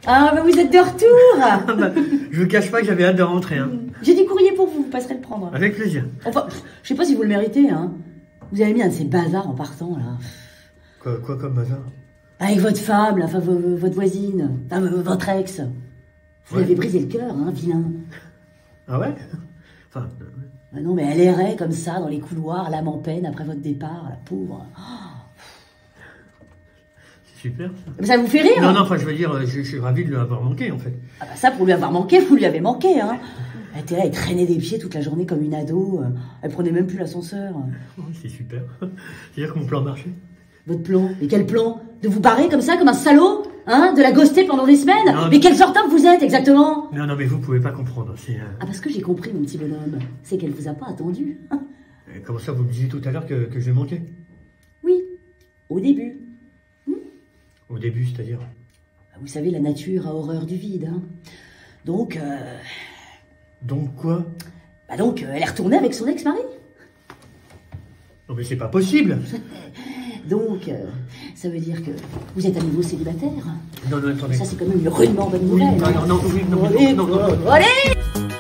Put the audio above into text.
Ah, bah vous êtes de retour. Ah bah, je vous cache pas que j'avais hâte de rentrer. Hein. J'ai du courrier pour vous, vous passerez le prendre. Avec plaisir. Enfin, je sais pas si vous le méritez, hein. Vous avez mis un de ces bazars en partant, là. Quoi comme bazar? Avec votre femme, là, enfin, votre voisine, enfin, votre ex. Vous lui avez brisé le cœur, hein, vilain. Ah ouais? Enfin... Ah non, mais elle errait comme ça, dans les couloirs, l'âme en peine, après votre départ, la pauvre. C'est super, ça. Mais ça vous fait rire? Non, non, enfin, je veux dire, je suis ravi de lui avoir manqué, en fait. Ah bah ça, pour lui avoir manqué, vous lui avez manqué, hein. Elle était là, elle traînait des pieds toute la journée comme une ado. Elle prenait même plus l'ascenseur. Oui, c'est super. C'est-à-dire que mon plan marchait. Votre plan? Mais quel plan? De vous barrer comme ça, comme un salaud? Hein? De la ghoster pendant des semaines? Non, mais quel genre d'homme vous êtes, exactement? Non, non, mais vous pouvez pas comprendre. Ah, parce que j'ai compris, mon petit bonhomme. C'est qu'elle vous a pas attendu. Comment ça, vous me disiez tout à l'heure que je manquais? Oui, au début. Au début, c'est-à-dire? Vous savez, la nature a horreur du vide. Hein. Donc... Donc quoi? Bah donc, elle est retournée avec son ex-mari. Non mais c'est pas possible. Donc, ça veut dire que vous êtes à nouveau célibataire. Non, non, attendez. Ça, c'est quand même une rudement bonne nouvelle. Oui, non, non, oui, non, allez, non, non, non, non. Allez